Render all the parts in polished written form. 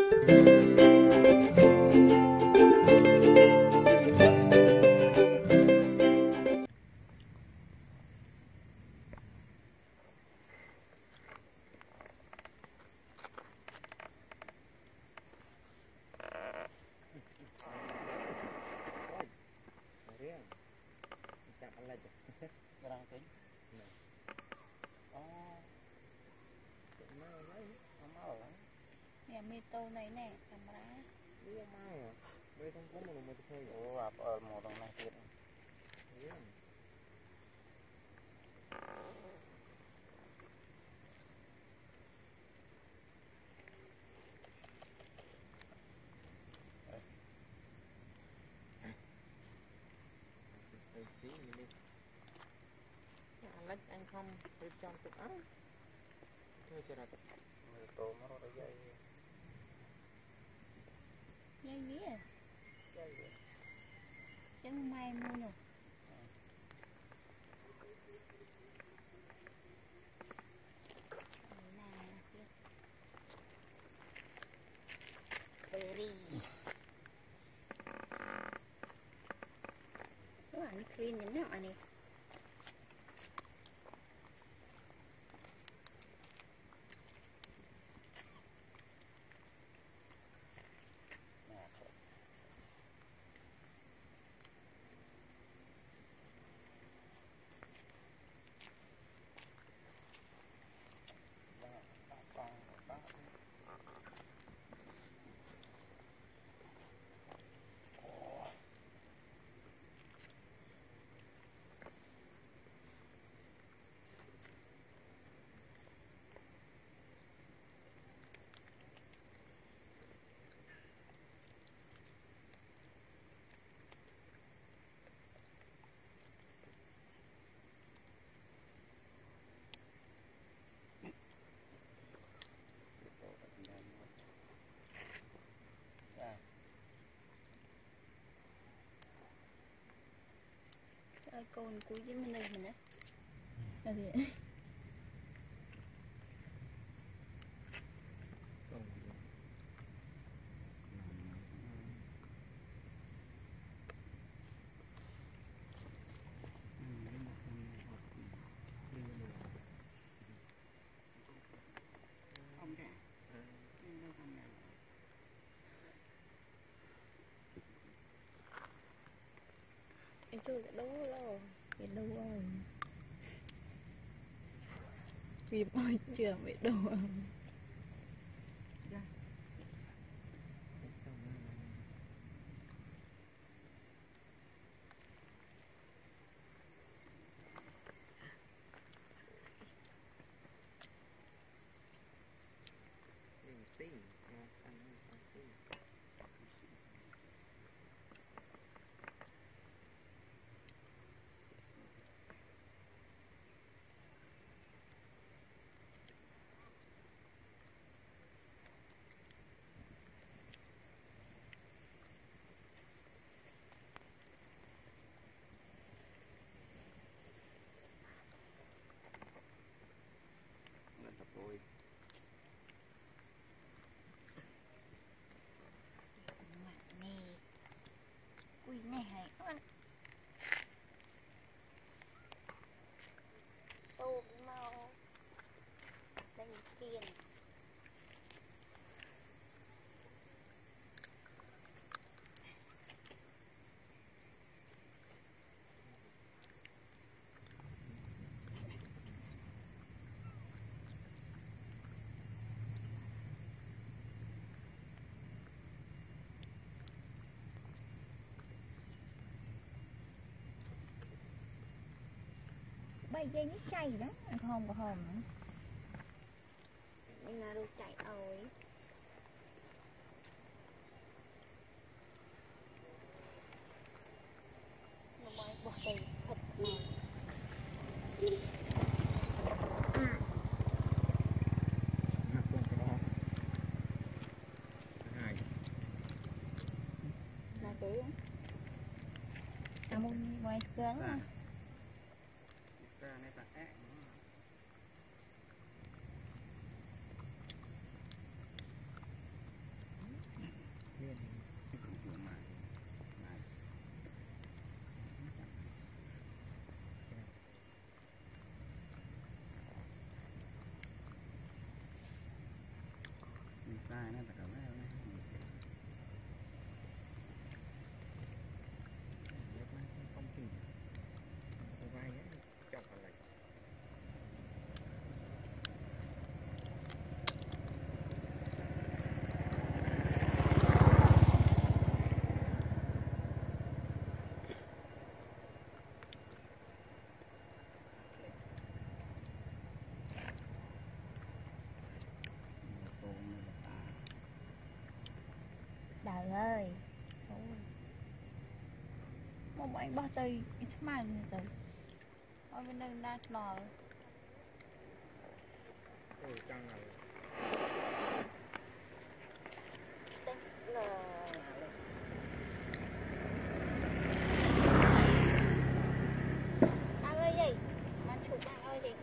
Mê tô này nè, camera. Iya mau. Boleh tunggu mau tuh. Oh, apa mau dong nang kiri. Iya. Xí đi. Lách anh không để trong tục áo. Thôi chờ đợi. Tô mà nó dây. Dây gì à? Dây. Chân may mua nhỉ? Berry. Đúng rồi, clean nhẫn nhở này. Con cuối với mình đây mình á. Là gì? Anh chơi cái đấu lo cái đấu rồi vì ôi chưa bị đồ ui này hay quá tô mau đánh tiền bay dây nhít chay đó ăn không có hồn nữa nhưng là đồ chạy ơi nó mới bỏ tay thật rồi là cứ muốn quay cứng à này ta Trời ơi. Một anh bỏ tay ít mà rồi. Ôi bên đây đang lò. Ôi căng này. Tên là Ang ơi gì? Mà chụp Ang ơi gì?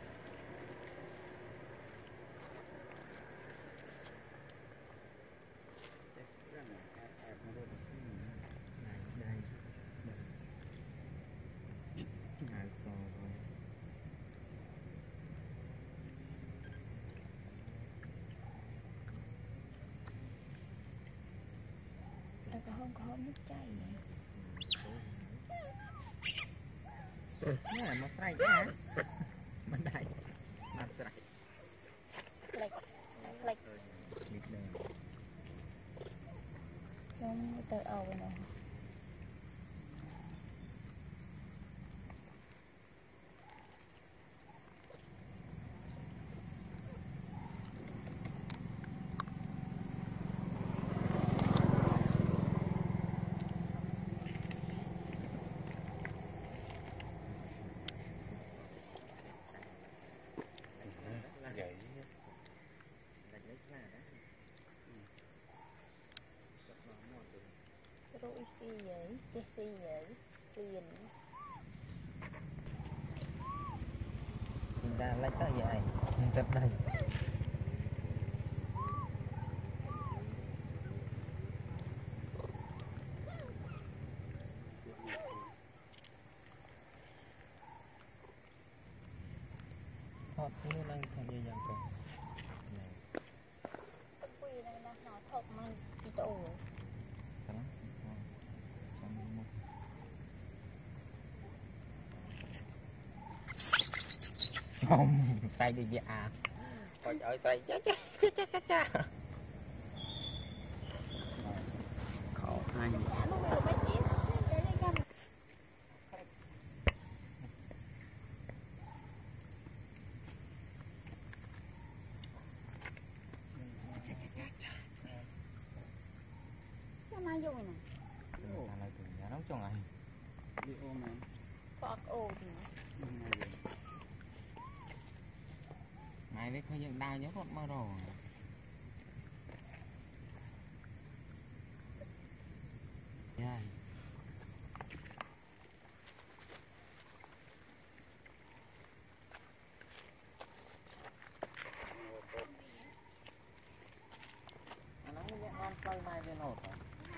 Có nước chảy vậy. Nè, mà sạch hả? Mà đây. Mà sạch. Lệch. Lệch. Không, tờ ầu nè. Rồi xì vậy, chết xì vậy, liền. Xin ra lấy tới vậy, rất đây. Hot như đang thành gì dạng cơ. Quy này là nó thọc mà đi tù. Không, sai đi dạ. Coi trời sai cha. Khổ hai. Mà dùng này nè. Ta lại từ nhà nấu cho ngày. Đi ôm này. Có ổ thì Ngày đấy có những đau nhớ một mơ rồi. Yeah. Nó như con play này về nốt à?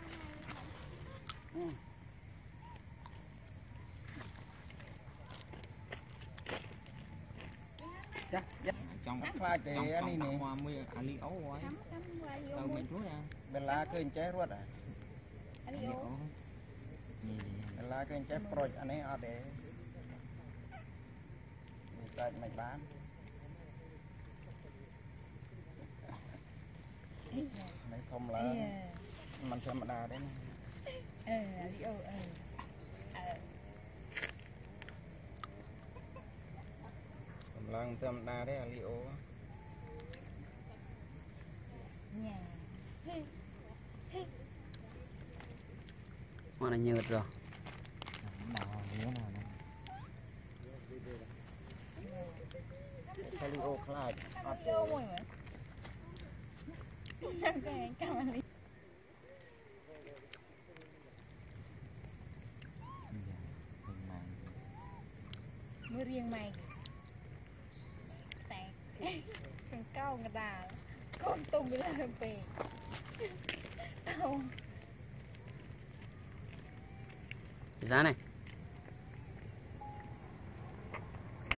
Chắc Trong pha thì anh này nè. hoa mưa ali ấu quá. Đâu mình chuối à. Bên lá cứ chế ruột à. Ali ấu. Bên lá cứ chế proj anh ấy ở để chạy mạch bán. Mấy thông lá mình xem mà đà đấy. Ali ấu. Lần xem đà đấy ali ấu. Nhà. Mà nó nhợt rồi. Nào nhớ nào nè. Ali ấu khai. Ali ấu mùi mà. Cái cam ali. Mới riêng mày. Tẹt. Con cao người ta. Con tung cái là về. Giá này.